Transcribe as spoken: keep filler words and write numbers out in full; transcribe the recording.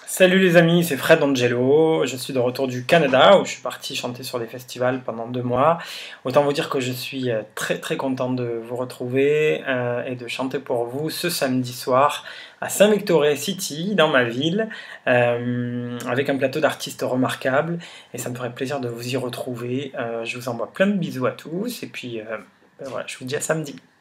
Salut les amis, c'est Fred Angelo, je suis de retour du Canada où je suis parti chanter sur des festivals pendant deux mois. Autant vous dire que je suis euh, très très content de vous retrouver euh, et de chanter pour vous ce samedi soir à Saint-Victoré City, dans ma ville, euh, avec un plateau d'artistes remarquables et ça me ferait plaisir de vous y retrouver. Euh, je vous envoie plein de bisous à tous et puis euh, ben voilà, je vous dis à samedi.